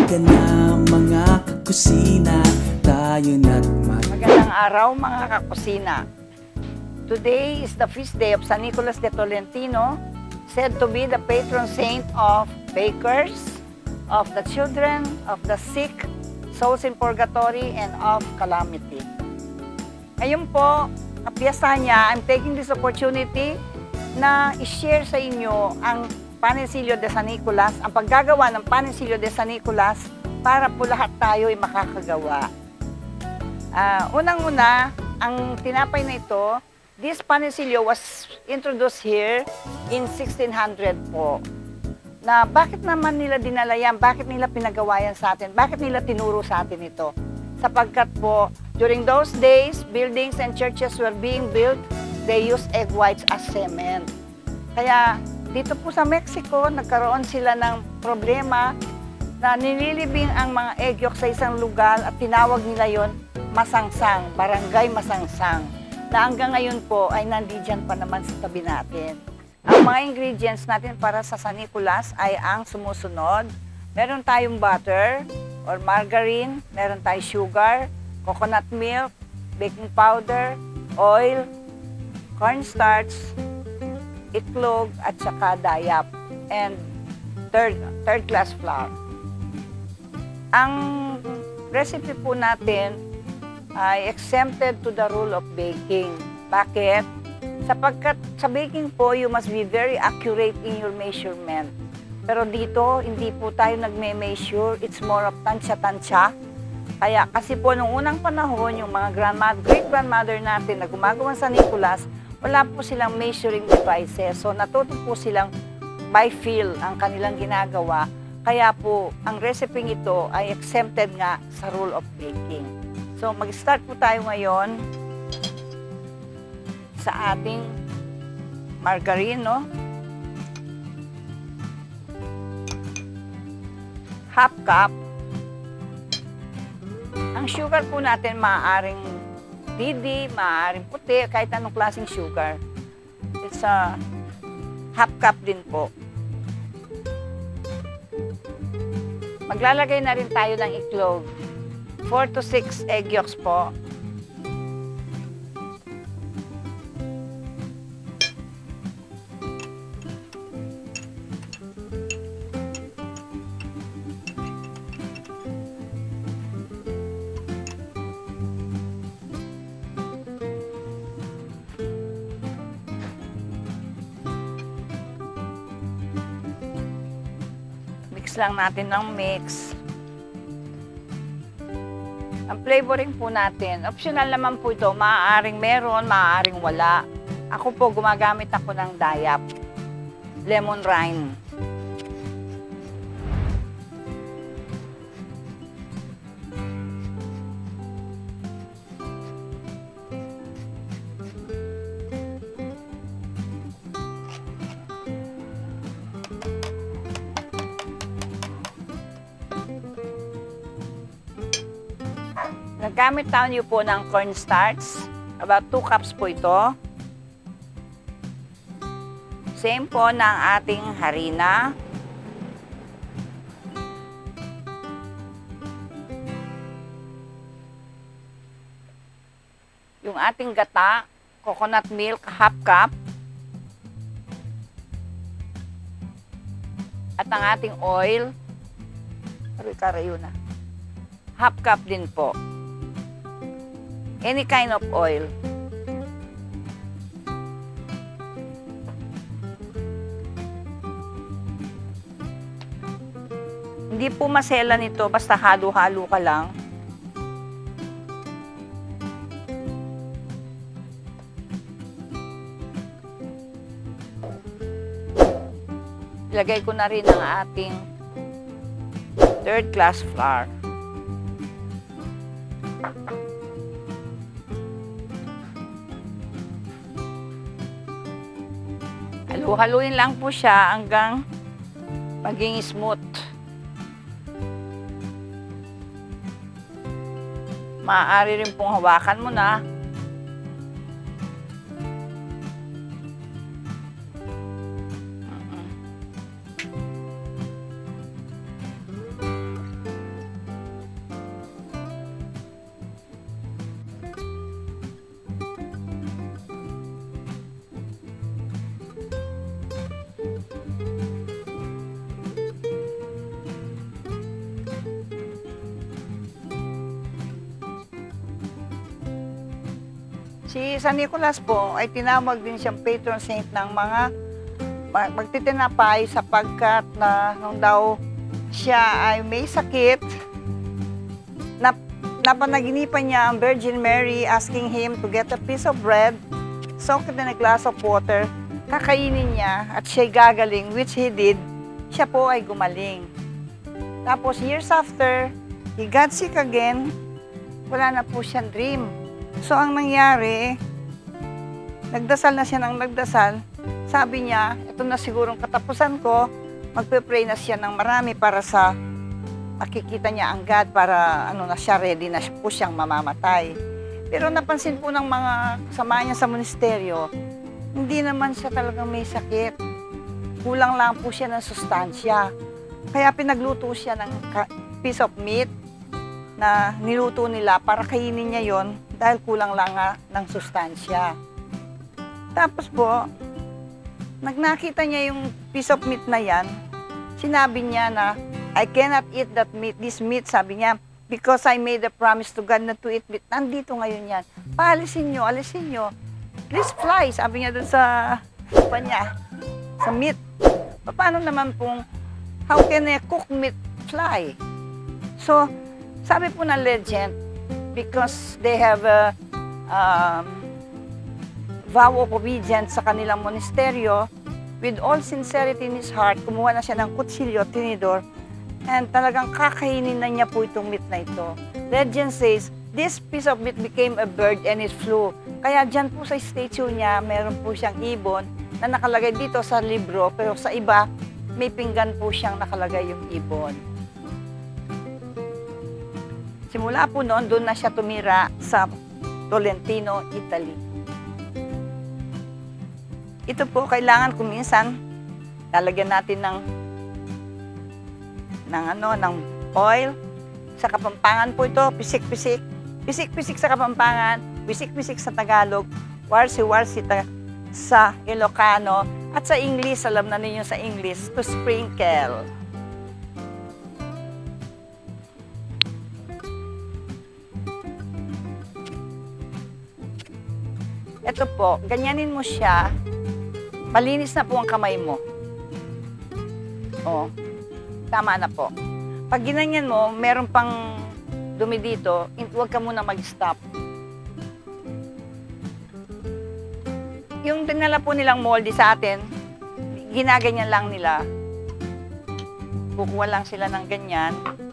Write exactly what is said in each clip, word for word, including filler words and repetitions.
Halika na mga kakusina, tayo na't mag... Magandang araw mga kakusina. Today is the feast day of San Nicolas de Tolentino, said to be the patron saint of bakers, of the children, of the sick, souls in purgatory, and of calamity. Ngayon po, ang piyesta niya, I'm taking this opportunity na i-share sa inyo ang Panecillos de San Nicolas, ang paggagawa ng Panecillos de San Nicolas para po lahat tayo ay makakagawa. Uh, Unang-una, ang tinapay na ito, this panecillo was introduced here in sixteen hundred po. Na bakit naman nila dinala yan? Bakit nila pinagawa yan sa atin? Bakit nila tinuro sa atin ito? Sapagkat po, during those days, buildings and churches were being built, they used egg whites as cement. Kaya dito po sa Mexico, nagkaroon sila ng problema na nililibing ang mga egg yolk sa isang lugar at tinawag nila yon masangsang, barangay masangsang, na hanggang ngayon po ay nandiyan pa naman sa tabi natin. Ang mga ingredients natin para sa San Nicolas ay ang sumusunod. Meron tayong butter or margarine, meron tayong sugar, coconut milk, baking powder, oil, cornstarch, itlog, at saka dayap, and third, third class flour. Ang recipe po natin ay exempted to the rule of baking. Bakit? Sapagkat sa baking po, you must be very accurate in your measurement. Pero dito, hindi po tayo nagme-measure. It's more of tansya-tansya. Kaya kasi po nung unang panahon, yung mga grandmother, great-grandmother natin na gumagawa sa Nicolas, wala po silang measuring devices. So natuto po silang by feel ang kanilang ginagawa. Kaya po, ang recipe ito ay exempted nga sa rule of baking. So mag-start po tayo ngayon sa ating margarine, no? Half cup. Ang sugar po natin maaaring didi, maaaring puti, kahit anong klaseng sugar. It's a half cup din po. Maglalagay na rin tayo ng itlog. four to six egg yolks po. Mix lang natin ng mix. Ang flavoring po natin, optional naman po ito. Maaaring meron, maaaring wala. Ako po, gumagamit ako ng dayap. Lemon rind. Nagamit tayo po ng cornstarch. About two cups po ito. Same po ng ating harina. Yung ating gata, coconut milk, half cup. At ang ating oil, karayo na, half cup din po. Any kind of oil. Hindi po masela nito, basta halo-halo ka lang. Ilagay ko na rin ang ating third class flour. Haluin lang po siya hanggang maging smooth. Maaari rin pong hawakan mo na. Si San Nicolas po ay tinawag din siyang patron saint ng mga magtitinapay sapagkat na nung daw siya ay may sakit, na, napanaginipan niya ang Virgin Mary asking him to get a piece of bread, soak it in a glass of water, kakainin niya at siya'y gagaling, which he did. Siya po ay gumaling. Tapos years after, he got sick again, wala na po siyang dream. So ang nangyari, nagdasal na siya ng nagdasal, sabi niya, ito na sigurong katapusan ko, magpe-pray na siya ng marami para sa makikita niya ang God, para ano na siya, ready na po siyang mamamatay. Pero napansin po ng mga kasama niya sa monasteryo, hindi naman siya talagang may sakit. Kulang lang po siya ng sustansya. Kaya pinagluto siya ng piece of meat na niluto nila para kainin niya yon dahil kulang lang nga ng sustansya. Tapos po, nagnakita niya yung piece of meat na yan, sinabi niya na, I cannot eat that meat, this meat, sabi niya, because I made a promise to God not to eat meat. Nandito ngayon yan. Paalisin nyo, alisin nyo. Please fly, sabi niya dun sa, pa niya, sa meat. Paano naman pong, how can a cook meat fly? So, sabi po ng legend, because they have a um, vow of obedience sa kanilang monasteryo, with all sincerity in his heart, kumuha na siya ng kutsilyo, tinidor, and talagang kakainin na niya po itong meat na ito. Legend says, this piece of meat became a bird and it flew. Kaya dyan po sa statue niya, meron po siyang ibon na nakalagay dito sa libro, pero sa iba, may pinggan po siyang nakalagay yung ibon. Simula po noon, doon na siya tumira sa Tolentino, Italy. Ito po, kailangan kung minsan, lalagyan natin ng, ng, ano, ng oil. Sa Kapampangan po ito, pisik-pisik. Pisik-pisik sa Kapampangan, pisik-pisik sa Tagalog, warsi-warsi sa Ilocano, at sa English, alam na ninyo sa English, to sprinkle. Ito po, ganyanin mo siya, malinis na po ang kamay mo. O, tama na po. Pag ginanyan mo, meron pang dumi dito, huwag ka muna mag-stop. Yung dinala po nilang moldy sa atin, ginaganyan lang nila. Kukuha lang sila ng ganyan.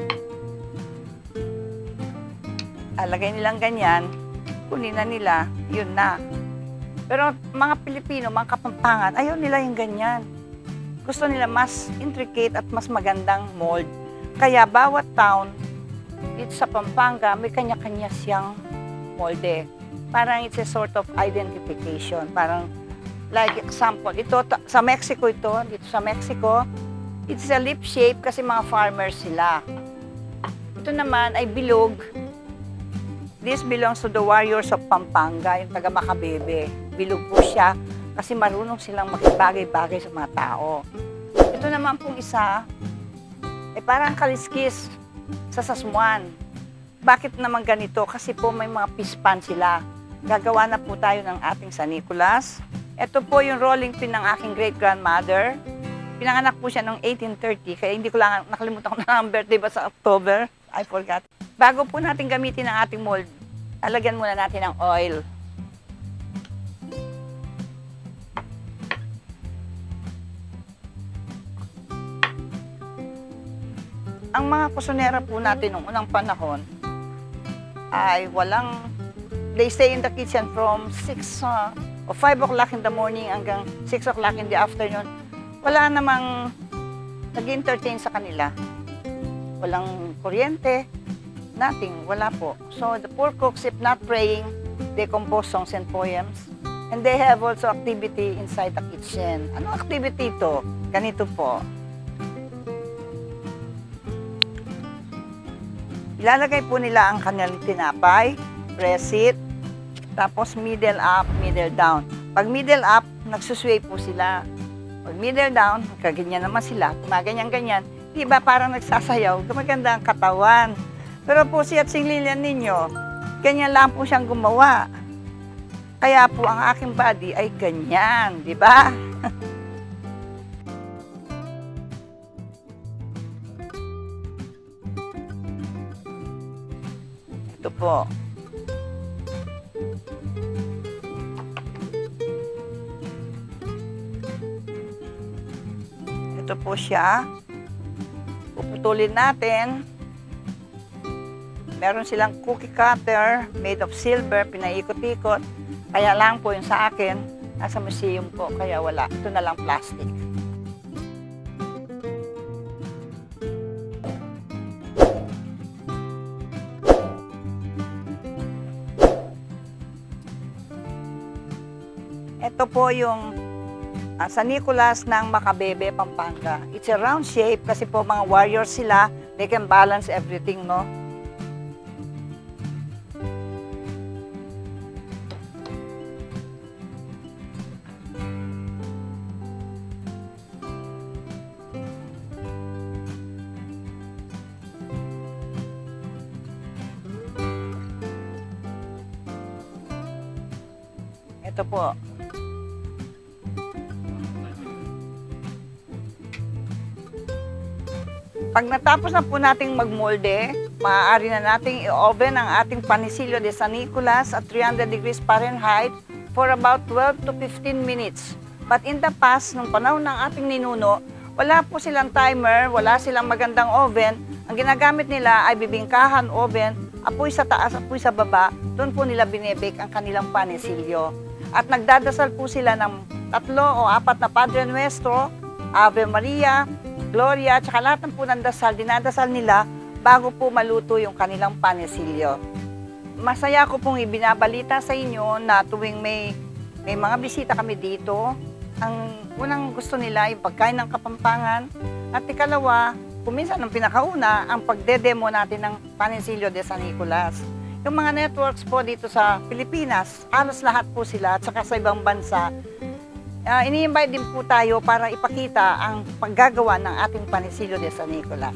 Alagay nilang ganyan, kunin na nila, yun na. Pero mga Pilipino, mga Kapampangan, ayaw nila yung ganyan. Gusto nila mas intricate at mas magandang mold. Kaya bawat town, dito sa Pampanga, may kanya-kanya siyang molde. Parang it's a sort of identification. Parang, like example, ito sa Mexico ito, dito sa Mexico, it's a lip shape kasi mga farmers sila. Ito naman ay bilog. This belongs to the warriors of Pampanga, yung taga Makabebe. Bilog po siya kasi marunong silang makibagay-bagay sa mga tao. Ito naman pong isa, eh parang kaliskis sa sasmuan. Bakit naman ganito? Kasi po may mga pispan sila. Gagawa na po tayo ng ating San Nicolas. Ito po yung rolling pin ng aking great-grandmother. Pinanganak po siya noong eighteen thirty, kaya hindi ko lang nakalimutan ko na ang birthday ba sa October. I forgot. Bago po natin gamitin ang ating mold, alagyan muna natin ng oil. Ang mga kusonera po natin noong unang panahon ay walang, they stay in the kitchen from six uh, or five o'clock in the morning hanggang six o'clock in the afternoon. Wala namang nag-entertain sa kanila. Walang kuryente, nothing, wala po. So the poor cooks, if not praying, they compose songs and poems. And they have also activity inside the kitchen. Ano activity ito? Ganito po. Ilalagay po nila ang kanilang tinapay, press it, tapos middle up, middle down. Pag middle up, nagsusway po sila. Pag middle down, kaganyan naman sila, gumaganyan-ganyan. Diba parang nagsasayaw, gumaganda ang katawan. Pero po si Atching Lillian ninyo, ganyan lang po siyang gumawa. Kaya po ang aking body ay ganyan, di ba? Ito po. Ito po siya. Puputulin natin. Meron silang cookie cutter made of silver, pinaikot-ikot. Kaya lang po yung sa akin, nasa museum po, kaya wala. Ito na lang plastic. Ito po yung uh, San Nicolas ng Macabebe, Pampanga. It's a round shape kasi po mga warriors sila, they can balance everything, no? Ito po. Pag natapos na po nating magmolde, maaari na nating i-oven ang ating Panecillo de San Nicolas at three hundred degrees Fahrenheit for about twelve to fifteen minutes. But in the past, nung panahon ng ating ninuno, wala po silang timer, wala silang magandang oven. Ang ginagamit nila ay bibingkahan oven, apoy sa taas, apoy sa baba. Doon po nila binebake ang kanilang panecillo. At nagdadasal po sila ng tatlo o apat na Padre Nuestro, Ave Maria, Gloria, at saka lahat ng po ng dasal, dinadasal nila bago po maluto yung kanilang panecillo. Masaya ko pong ibinabalita sa inyo na tuwing may, may mga bisita kami dito, ang unang gusto nila yung pagkain ng Kapampangan, at ikalawa, kuminsan ang pinakauna, ang pagdedemo natin ng Panecillo de San Nicolas. Yung mga networks po dito sa Pilipinas, halos lahat po sila at saka sa ibang bansa, uh, ini-invite din po tayo para ipakita ang paggagawa ng ating Panecillo de San Nicolas.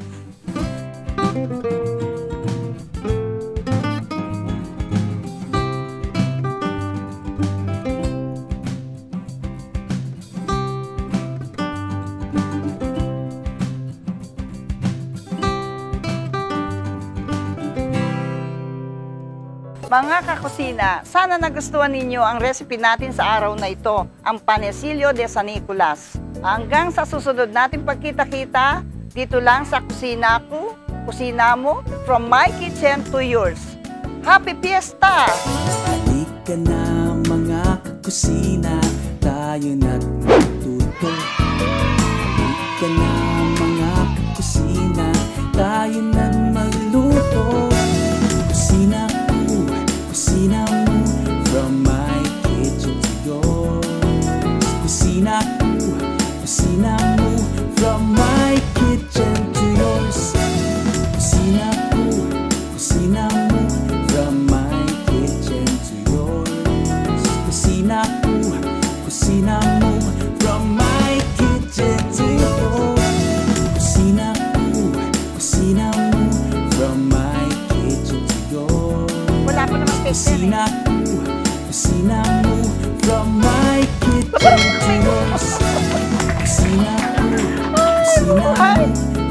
Mga kakusina, sana nagustuhan ninyo ang recipe natin sa araw na ito, ang Panecillo de San Nicolas. Hanggang sa susunod natin pagkita-kita, dito lang sa kusina ko, kusina mo, from my kitchen to yours. Happy Fiesta! Halika na mga kakusina, tayo na't matuto. Halika na mga kakusina, tayo na't magluto. Kusina Kusina mo, from my kitchen to yours. Kusina ko, kusina mo, from my kitchen to yours. Kusina ko, kusina mo, from my kitchen to yours. Kusina ko, kusina mo, from my kitchen to yours. Kusina ko, kusina mo, from my kitchen to yours. Wala po naman Kusina ko, kusina mo, from my kitchen to yours. Kusina ko, kusina mo,